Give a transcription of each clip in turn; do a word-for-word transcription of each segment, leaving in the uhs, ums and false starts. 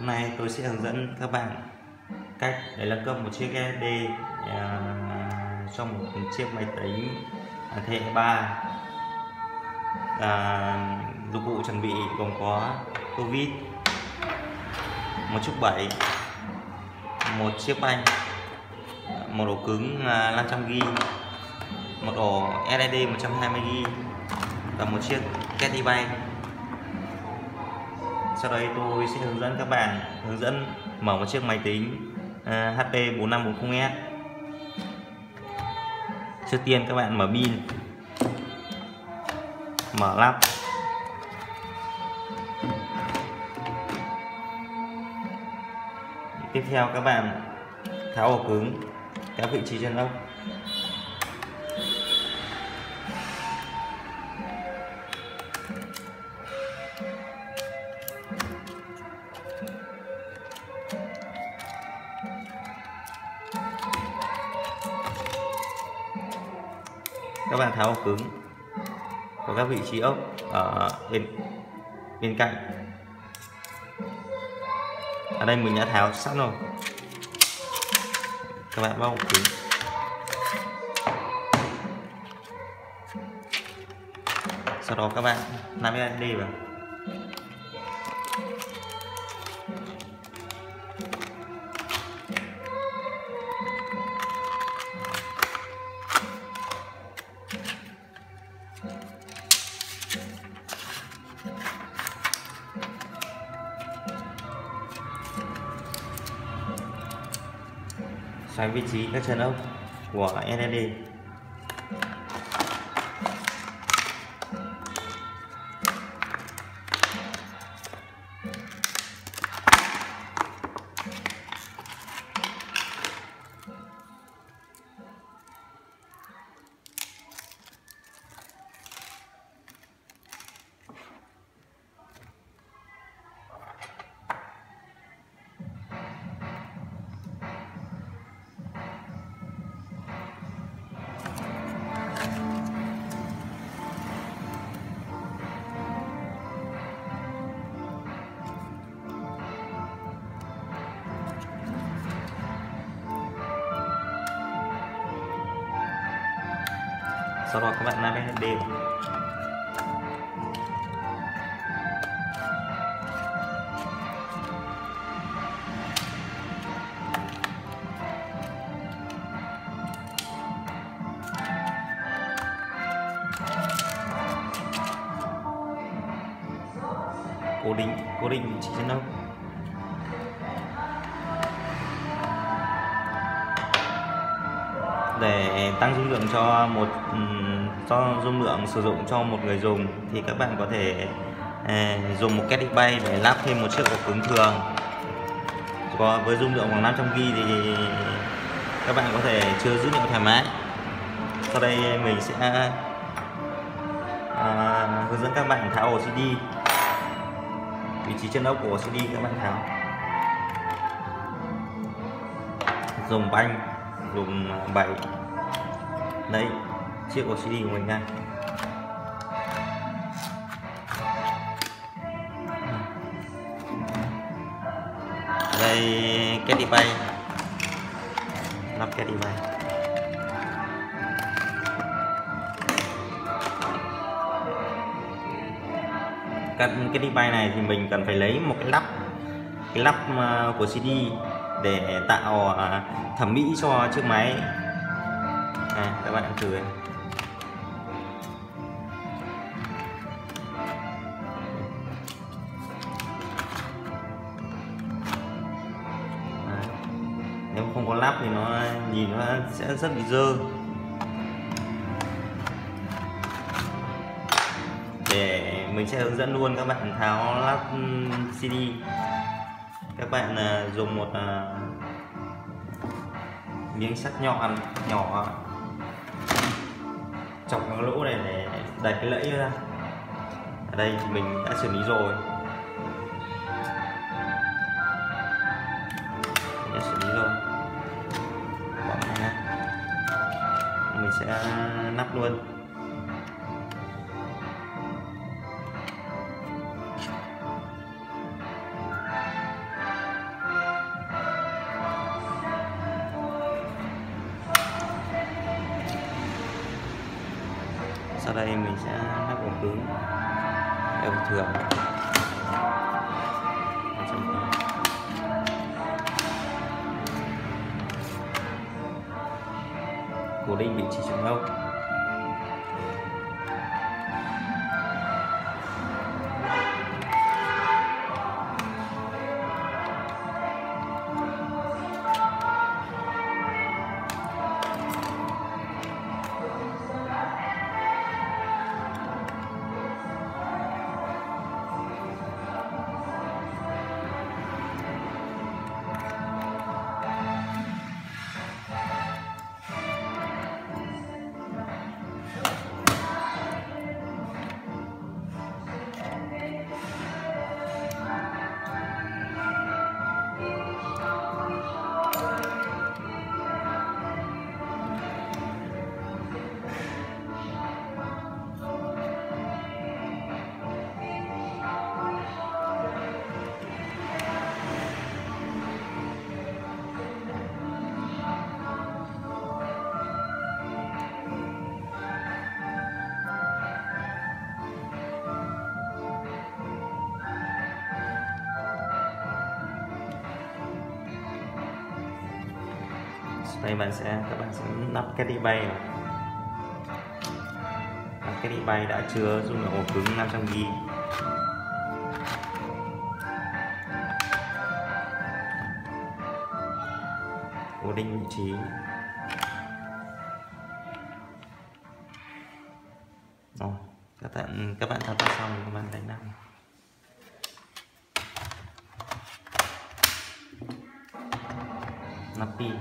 Hôm nay tôi sẽ hướng dẫn các bạn cách để nâng cấp một chiếc ét ét đê uh, trong một chiếc máy tính thế hệ ba. uh, Dụng cụ chuẩn bị gồm có tô vít, một chiếc bảy, một chiếc banh, một ổ cứng uh, năm trăm gi ga bai, một ổ ét ét đê một trăm hai mươi gi ga bai và một chiếc Caddy bay. Sau đây tôi sẽ hướng dẫn các bạn hướng dẫn mở một chiếc máy tính uh, hát pê bốn năm bốn không S. Trước tiên các bạn mở pin, mở lắp, tiếp theo các bạn tháo ổ cứng, kéo vị trí chân ốc. Các bạn tháo ổ cứng có các vị trí ốc ở bên bên cạnh. Ở đây mình đã tháo sẵn rồi. Các bạn bóc ổ cứng, sau đó các bạn nắp ét ét đê vào. Xoay vị trí các chân ốc của ét ét đê. Sau đó các bạn nắp ét ét đê vào. Cố định cố định vị trí chân ốc. Để tăng dung lượng cho một cho dung lượng sử dụng cho một người dùng thì các bạn có thể eh, dùng một Caddy bay để lắp thêm một chiếc ổ cứng thường. Có với dung lượng khoảng năm trăm gi ga bai thì các bạn có thể chưa dữ liệu thoải mái. Sau đây mình sẽ à, hướng dẫn các bạn tháo ổ xê đê. Vị trí chân ốc của ổ xê đê các bạn tháo. Dùng banh, dùng bảy. Đấy, chiếc ổ xê đê của mình nha. Đây Caddy bay, lắp Caddy bay. Cái Caddy bay này thì mình cần phải lấy một cái lắp, cái lắp của xê đê để tạo thẩm mỹ cho chiếc máy. À, các bạn thử đây. À, nếu không có lắp thì nó nhìn nó sẽ rất bị dơ. Để mình sẽ hướng dẫn luôn các bạn tháo lắp xê đê. Các bạn uh, dùng một uh, miếng sắt nhọn nhỏ chọc vào lỗ này để đẩy cái lẫy ra. Ở đây thì mình đã xử lý rồi. Mình đã xử lý rồi. Bỏ này nhé. Mình sẽ nắp luôn. Sau đây mình sẽ lắp ổ cứng ổ thường cố định vị trí trục ốc. Đây bạn sẽ các bạn sẽ lắp cái đi bay này. Cái đi bay đã chứa dung lượng ổ cứng năm trăm gi-ga-bai. Cố định vị trí. Rồi, các bạn các bạn thao tác xong các bạn đánh nắp. Nắp pin.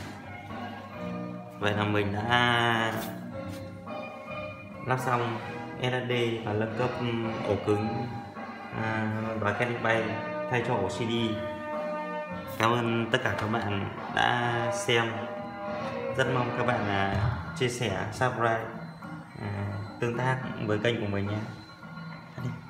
Vậy là mình đã lắp xong ét ét đê và nâng cấp ổ cứng à, và cái đi bay thay cho ổ xê đê. Cảm ơn tất cả các bạn đã xem. Rất mong các bạn à, chia sẻ, subscribe, à, tương tác với kênh của mình nhé.